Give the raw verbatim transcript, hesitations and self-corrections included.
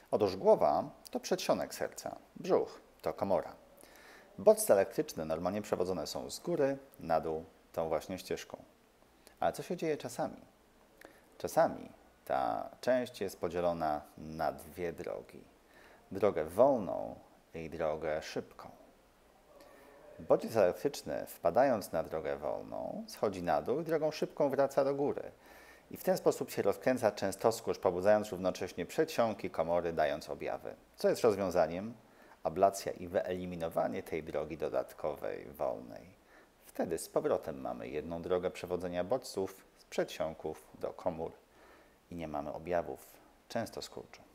Otóż głowa to przedsionek serca, brzuch to komora. Bodźce elektryczne normalnie przewodzone są z góry na dół tą właśnie ścieżką. Ale co się dzieje czasami? Czasami ta część jest podzielona na dwie drogi. Drogę wolną i drogę szybką. Bodziec elektryczny, wpadając na drogę wolną, schodzi na dół i drogą szybką wraca do góry. I w ten sposób się rozkręca częstoskurcz, pobudzając równocześnie przedsionki komory, dając objawy. Co jest rozwiązaniem? Ablacja i wyeliminowanie tej drogi dodatkowej, wolnej. Wtedy z powrotem mamy jedną drogę przewodzenia bodźców z przedsionków do komór i nie mamy objawów częstoskurczu.